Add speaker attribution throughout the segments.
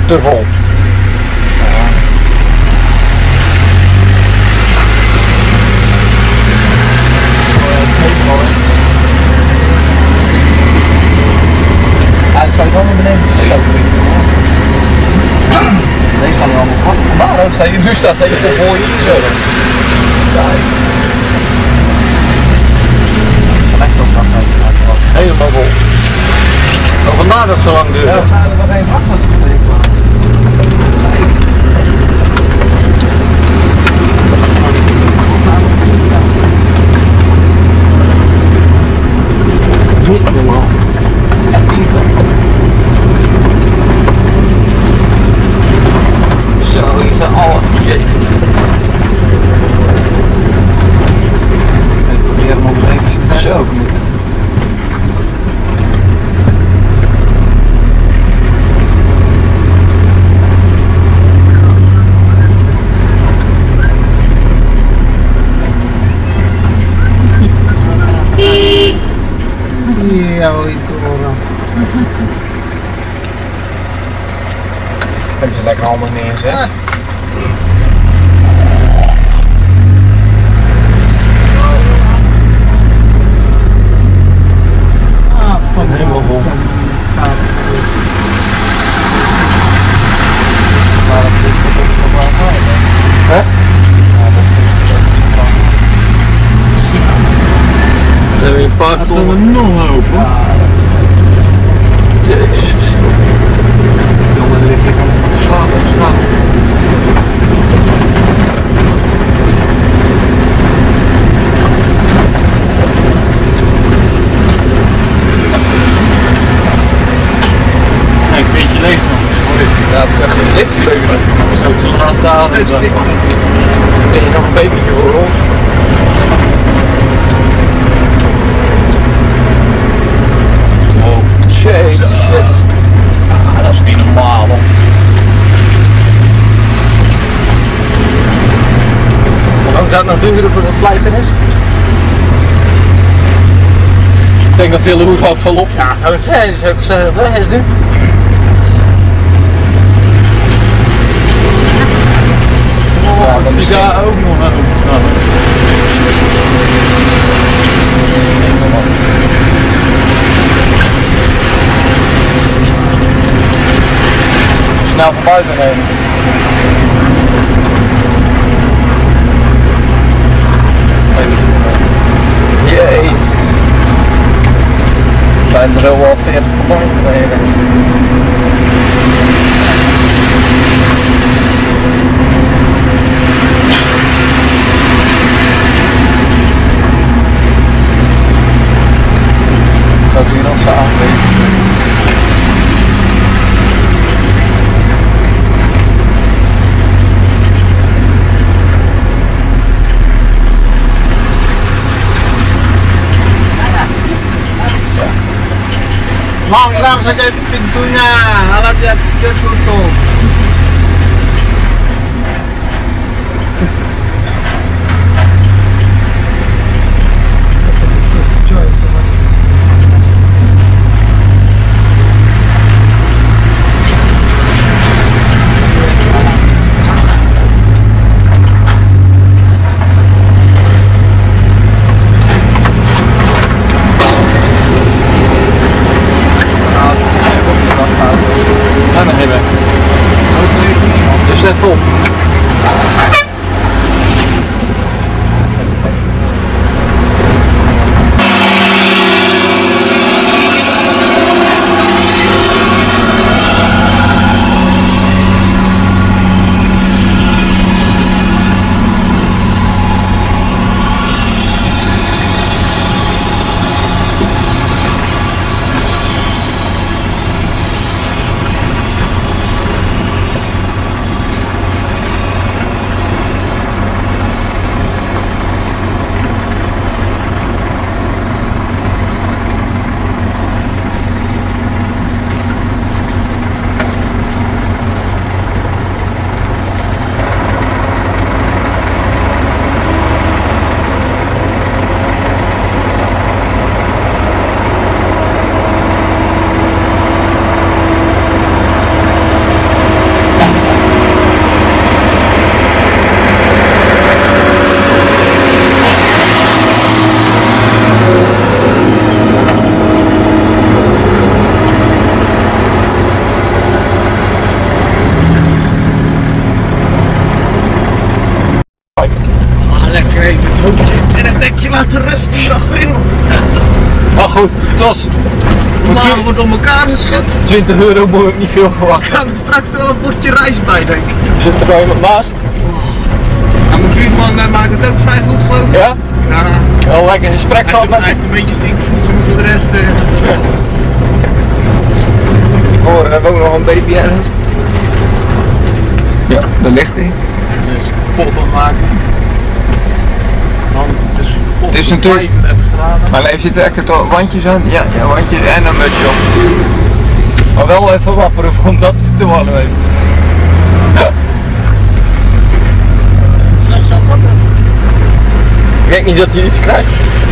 Speaker 1: te vol. Hij kan gewoon naar beneden. Deze staan er allemaal te wachten. Waarom sta je nu staat tegen de voor je zo? Kijk. Dat is echt op wacht. Helemaal vol. Oh, vandaar dat het zo lang duurt. Ja, we zouden nog geen wacht niet normaal. Echt super. Zo, hier zijn alle. Jeetje. Ik probeer hem nog even te zo.
Speaker 2: Iya, itu orang.
Speaker 1: Hebben ze lekker allemaal neerzet. Helemaal vol. Maar dat is nog wel fijn, hè? Ja, dat is we hebben een paar
Speaker 2: Als we nog open.
Speaker 1: Jezus. Jongen, er ligt hier van slaap en slaap.
Speaker 2: Ja, ik weet je leeg nog.
Speaker 1: Ja, het is echt een licht geleuven.
Speaker 2: We zouden het zo naast staan.
Speaker 1: Het is nog een babytje voor ons. Jezus. Ah, dat is niet normaal, man. Hoe lang zou het nog duren voor het pleiten is? Ik denk dat de hele hoed al op. Ja, dat is weg is nu.
Speaker 2: Ja, dan is daar ook nog open staan.
Speaker 1: Snel van buiten nemen. Jezus. We zijn er zo al 40 voorbij gereden. Dat hier dan samen.
Speaker 2: Langgar saja itu pintunya, alat dia tutup.
Speaker 1: Mana hebat? goed, het was
Speaker 3: Normaal wordt om elkaar geschud.
Speaker 1: 20 euro, moet ik niet veel verwachten.
Speaker 3: Ik ga er straks wel een potje rijst bij, denk ik.
Speaker 1: Zit er wel iemand naast?
Speaker 3: En mijn buurman maakt het ook vrij goed, geloof ik.
Speaker 1: Ja?
Speaker 3: Ja.
Speaker 1: Wel lekker gesprek gehad met
Speaker 3: Hij heeft een beetje stinkervoeten, maar voor de rest...
Speaker 1: Oh, we hebben ook nog een baby ergens. Ja, daar ligt hij.
Speaker 2: Dus kapot aan maken. Man, het
Speaker 1: is natuurlijk-
Speaker 2: 35 graden.
Speaker 1: Maar even zitten echt het wandjes aan. Ja, wandjes en een mutsje op. Maar wel even wapperen omdat het te warm heeft.
Speaker 3: Fles champagne.
Speaker 1: Ik denk niet dat hij iets krijgt.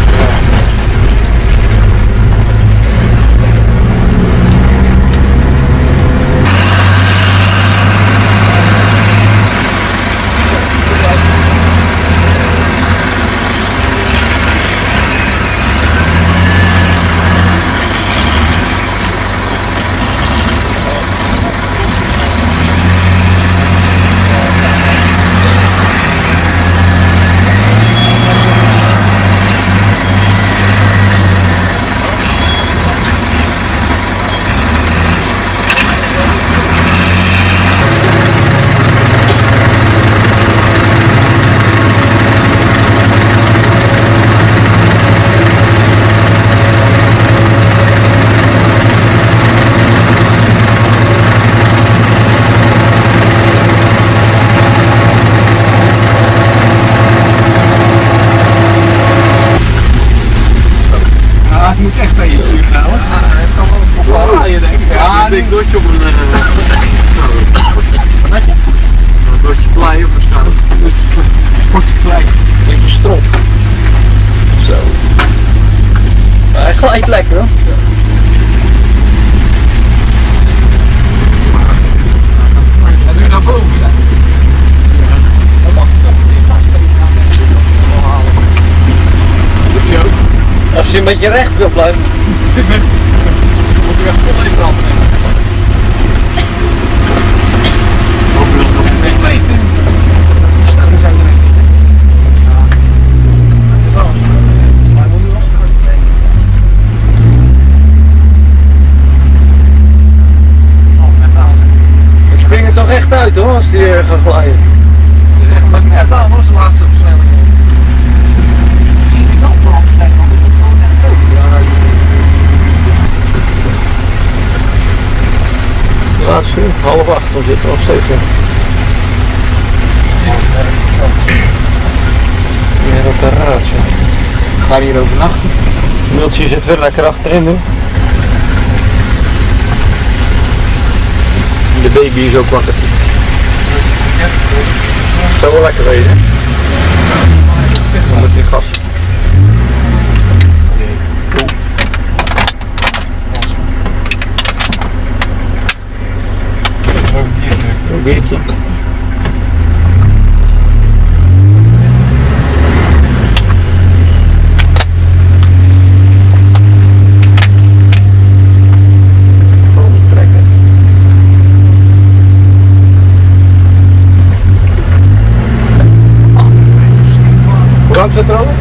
Speaker 2: Ja, ik moet echt bij je sturen nou. Hij kan wel een pop je denk ik. Ja, een dik dotje op een...
Speaker 3: Wat had je?
Speaker 2: Een dotje plei op een schaal.
Speaker 3: Potje klein.
Speaker 1: Beetje strop. Zo. Maar hij glijdt lekker hoor.
Speaker 2: Wat doe je naar boven? Ja.
Speaker 3: Dat mag toch die vastgeven aan de halen.
Speaker 2: Doet hij ook.
Speaker 1: Als je een beetje recht wil blijven.
Speaker 2: Dan moet je echt vol in branden.
Speaker 3: Er is steeds in. Stelling zijn er niet. Ja. Dat is wel. Maar hij wil nu lastig worden.
Speaker 1: Ik spring er toch echt uit hoor als die gaat glijden.
Speaker 2: Het is echt maar net aan, hoor, zijn laatste versnelling.
Speaker 3: Zie je die knopbrand? Kijk, dan is het gewoon net goed.
Speaker 1: Laatste uur, 7:30, we zitten nog steeds in. Ja, dat is raar zo. Ik ga hier overnachten. Multje zit weer lekker achterin nu. De baby is ook wakker. Het zou wel lekker wezen. Dan moet die gas. Een biertje. Hoe lang zit er al?